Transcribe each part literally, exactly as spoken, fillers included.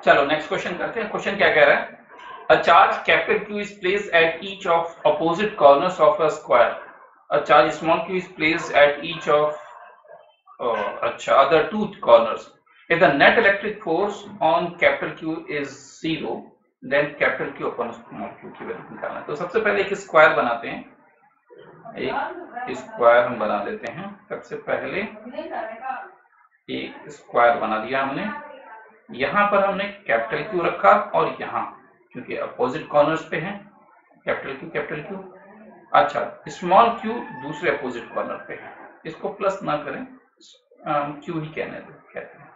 चलो next question करते हैं। क्वेश्चन क्या कह रहा है? A charge capital Q is placed at each of opposite corners of a square. A charge small q is placed at each of uh, अच्छा other two corners. If the net electric force on capital Q is zero, then capital Q upon small q की value निकालना है। तो सबसे पहले एक square बनाते हैं, एक स्क्वायर हम बना लेते हैं। सबसे पहले एक स्क्वायर बना दिया हमने। यहाँ पर हमने कैपिटल क्यू रखा और यहाँ क्योंकि अपोजिट कॉर्नर्स पे हैं कैपिटल क्यू कैपिटल क्यू। अच्छा, स्मॉल क्यू दूसरे अपोजिट कॉर्नर पे है, इसको प्लस ना करें, क्यू ही कहने दो, कहते हैं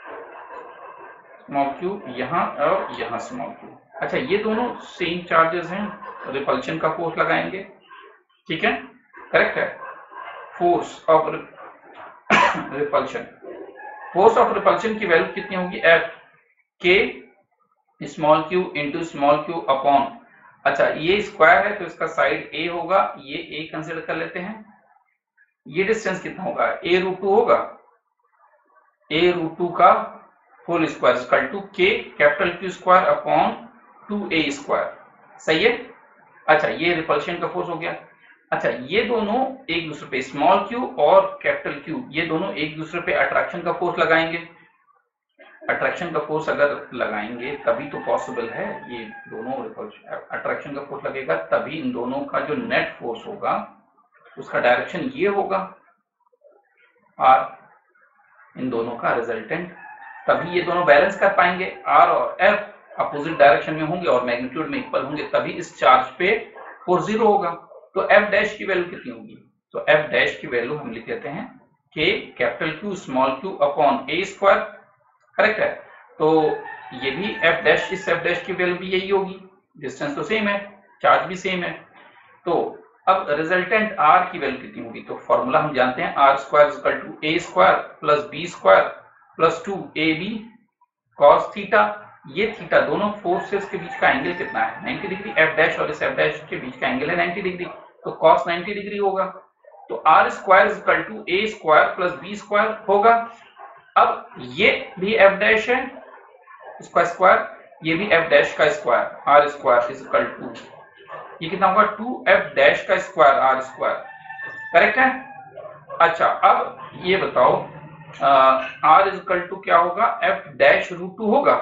स्मॉल क्यू यहाँ और यहाँ स्मॉल क्यू। अच्छा, ये दोनों सेम चार्जेस हैं, रिपल्शन का फोर्स लगाएंगे, ठीक है, करेक्ट है। Force of repulsion, force of repulsion की वैल्यू कितनी होगी? F k small q into small q upon, अच्छा ये स्क्वायर है तो इसका साइड ए होगा, ये ए कंसिडर कर लेते हैं। ये डिस्टेंस कितना होगा? ए रूट टू होगा, ए रूट टू का whole square equal to k capital Q square upon two A square, सही है। अच्छा, ये रिपल्शन का फोर्स हो गया। अच्छा, ये दोनों एक दूसरे पे, स्मॉल क्यू और कैपिटल क्यू, ये दोनों एक दूसरे पे अट्रैक्शन का फोर्स लगाएंगे। अट्रैक्शन का फोर्स अगर लगाएंगे तभी तो पॉसिबल है, ये दोनों अट्रैक्शन का फोर्स लगेगा तभी इन दोनों का जो नेट फोर्स होगा उसका डायरेक्शन ये होगा, और इन दोनों का रिजल्टेंट, तभी ये दोनों बैलेंस कर पाएंगे। आर और एफ अपोजिट डायरेक्शन में होंगे और मैग्नीट्यूड में इक्वल होंगे, तभी इस चार्ज पे फोर्स जीरो होगा। तो एफ डैश की वैल्यू कितनी होगी? तो एफ डैश की वैल्यू हम लिख लेते हैं k capital Q small q upon a square, correct है। तो ये भी एफ डैश, इस एफ डैश की वैल्यू भी यही होगी, डिस्टेंस तो सेम है, चार्ज भी सेम है। तो अब रिजल्टेंट आर की वैल्यू कितनी होगी? तो फॉर्मूला हम जानते हैं, R square equal to A square plus B square plus two A B cos theta. ये थीटा दोनों फोर्सेस के बीच का एंगल कितना है? Ninety degree. एफ डैश और इस एफ डैश के बीच का एंगल है नाइंटी डिग्री, तो कॉस नाइंटी डिग्री होगा। तो R square equal to A square plus B square होगा। अब ये भी एफ डैश है इसका स्क्वायर, ये भी एफ डैश का square, R square is equal to, ये कितना होगा? टू एफ डैश का स्क्वायर आर स्क्वायर, करेक्ट है। अच्छा, अब ये बताओ आर इज इक्वल टू क्या होगा? एफ डैश रूट टू होगा,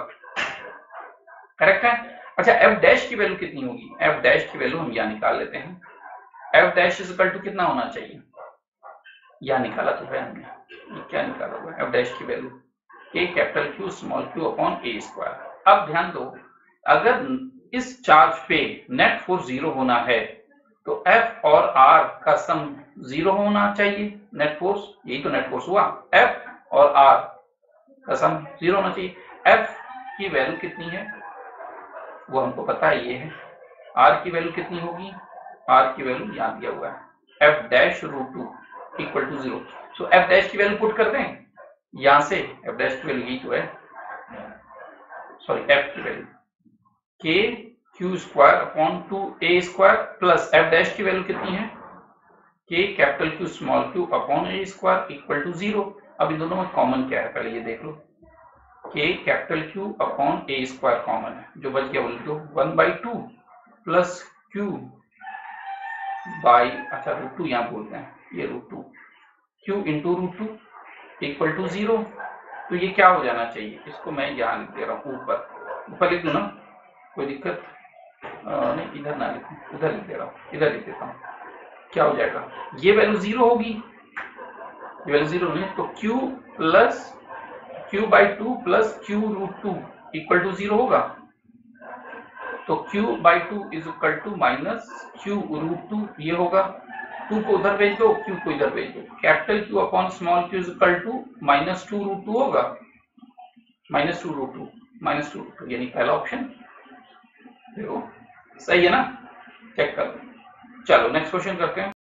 करेक्ट है। अच्छा, एफ डैश की वैल्यू कितनी होगी? एफ डैश की वैल्यू हम यहां निकाल लेते हैं। F dash is equal to कितना होना चाहिए? यहां निकाला तो है हमने, ये क्या निकाला हुआ है? एफ डैश की value k capital Q small q upon a square. अब ध्यान दो, अगर इस चार्ज पे नेट फोर्स जीरो होना है तो एफ और आर का सम जीरो होना चाहिए, नेट फोर्स, यही तो नेट फोर्स हुआ, एफ और आर का सम जीरो होना चाहिए। एफ की वैल्यू कितनी है वो हमको पता है, ये है। आर की वैल्यू कितनी होगी? आर की वैल्यू यहां दिया हुआ है, F dash root two equal to zero. So F dash की वैल्यू पुट कर दें यहां से, एफ डैश की वैल्यू यही तो है, सॉरी एफ की value k q square upon two ए स्क्वायर प्लस एफ डैश की वैल्यू कितनी है? K capital Q small q upon a square equal to zero. अब इन दोनों में कॉमन क्या है पहले ये देख लो, k capital Q upon a square common है, जो बच गया बोल दो one by two plus q by, अच्छा रूट टू यहाँ बोलते हैं, ये root two q into root two equal to zero. तो ये क्या हो जाना चाहिए? इसको मैं यहाँ लिख दे रहा हूँ, ऊपर ऊपर लिख दू ना, कोई दिक्कत नहीं, इधर ना लिखूं, उधर लिख दे रहा हूँ, इधर लिख देता हूँ। क्या हो जाएगा? ये वैल्यू जीरो होगी, ये वैल्यू जीरो नहीं, तो q plus q by two plus q root two equal to zero होगा। तो q by two is equal to minus q root two, ये होगा। टू को उधर भेज दो, क्यू को इधर भेज दो, capital Q upon small q is equal to minus two root two होगा, minus two root two minus two root two, यानी पहला ऑप्शन देखो सही है ना, चेक कर लो। चलो नेक्स्ट क्वेश्चन करते हैं।